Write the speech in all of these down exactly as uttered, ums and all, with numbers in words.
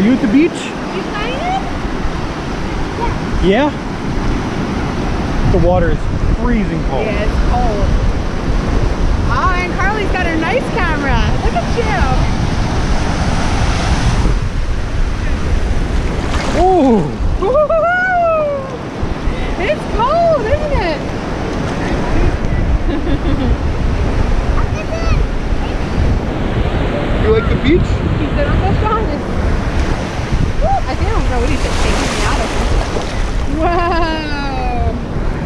you at the beach? You excited? Yeah. The water is freezing cold. Yeah, it's cold. Oh, and Carly's got her nice camera. Look at you. Ooh. It's cold, isn't it? You like the beach? He said, I'm the strongest. I think I'm going to take me out of it. Wow.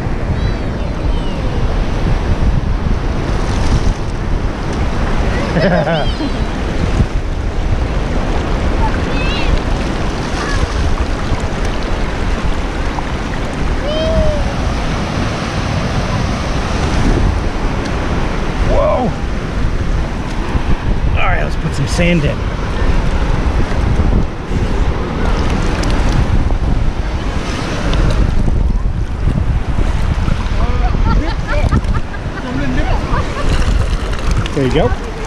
Whoa! All right, let's put some sand in. There you go.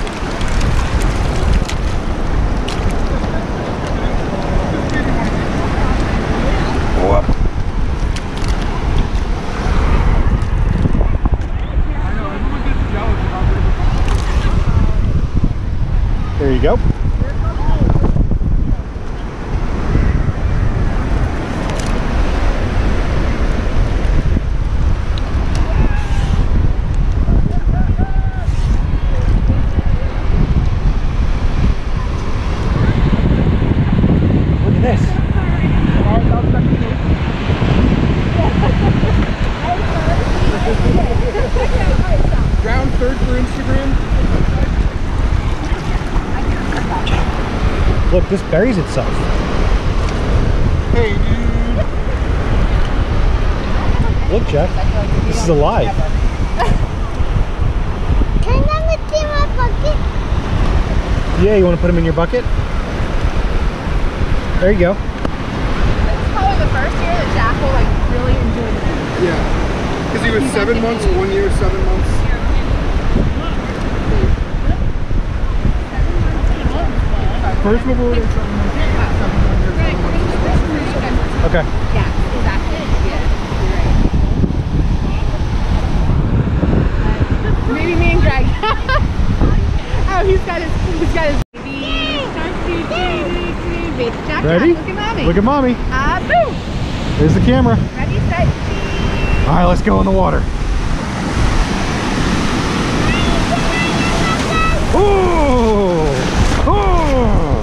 Whoop. There you go. Look at this. Round third for Instagram. Look, this buries itself. Hey, dude. Look, Jeff. This is alive. Can I look in my bucket? Yeah, you want to put them in your bucket? There you go. This is probably the first year that Jack will like really enjoy it. Yeah. Because he was seven months, one year, seven months. First one will Okay. Okay. Yeah, exactly. Yeah, you're right. Maybe me and Greg. Oh, he's got his, he's got his baby. Jack, Ready? Look at mommy. Look at mommy. Ah, boom. There's the camera. Ready, set, cheese. All right, let's go in the water. Ooh! Oh!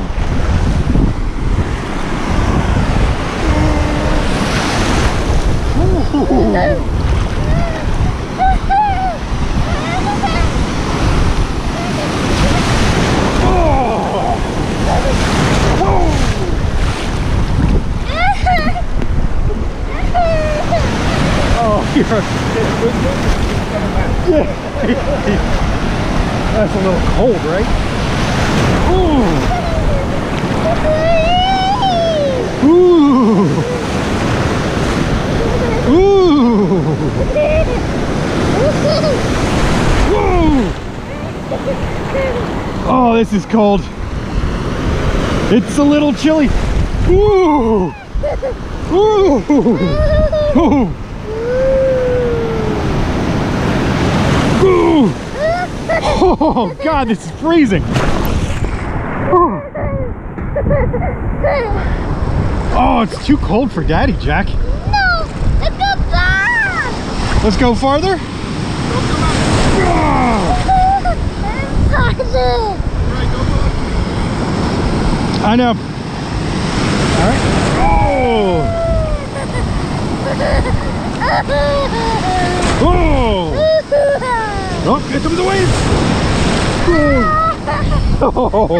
Oh, you're yeah. That's a little cold, right? Ooh. Ooh. Ooh. Whoa. Oh, this is cold. It's a little chilly. Ooh. Ooh. Ooh. Ooh. Oh God, this is freezing. Oh, it's too cold for Daddy, Jack. No, let's go back. Let's go farther. I know. All right. Oh. Oh. Oh, here comes the wave. Oh.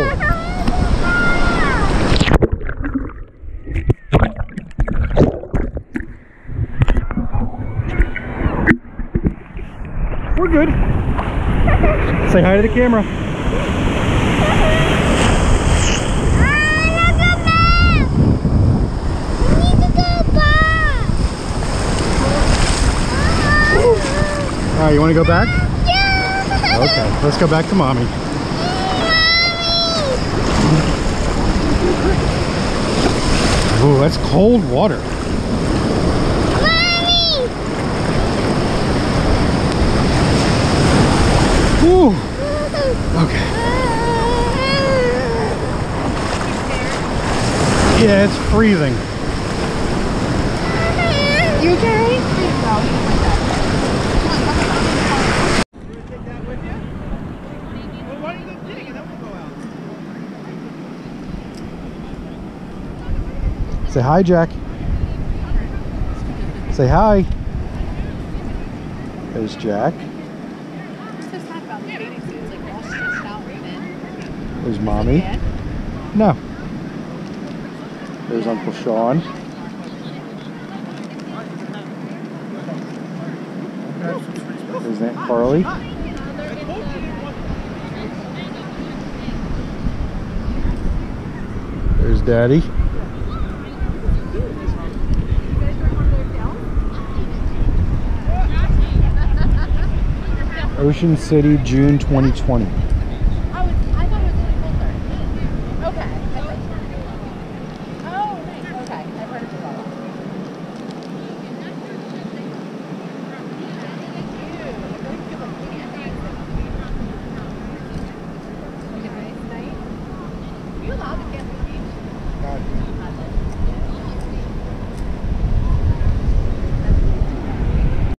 We're good. Say hi to the camera. All right, you want to go back? Yeah. Okay, let's go back to Mommy. Ooh, that's cold water. Mommy! Ooh. Okay. Yeah, it's freezing. You okay? Please go. Say hi, Jack. Say hi. There's Jack. Let's talk about the bathing suits, like all stretched out right in. There's Mommy. Bad? No. There's Uncle Sean. There's Aunt Carly. There's Daddy. Ocean City, June twenty twenty.